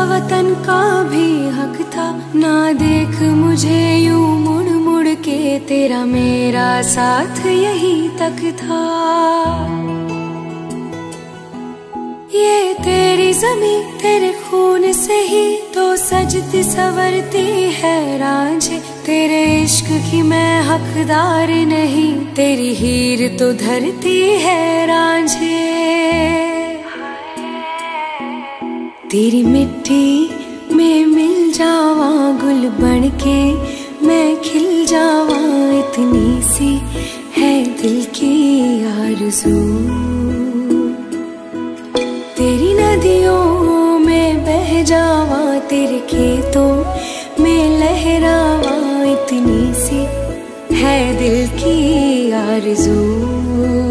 वतन का भी हक था। ना देख मुझे यूं मुड़ मुड़ के, तेरा मेरा साथ यही तक था। ये तेरी ज़मीं तेरे खून से ही तो सजती संवरती है रांझे। तेरे इश्क की मैं हकदार नहीं, तेरी हीर तो धरती है रांझे। तेरी मिट्टी में मिल जावा गुल बनके, मैं खिल जावा, इतनी सी है दिल की आरज़ू। तेरी नदियों में बह जावा, तेरे खेतों में लहरावा, इतनी सी है दिल की आरज़ू।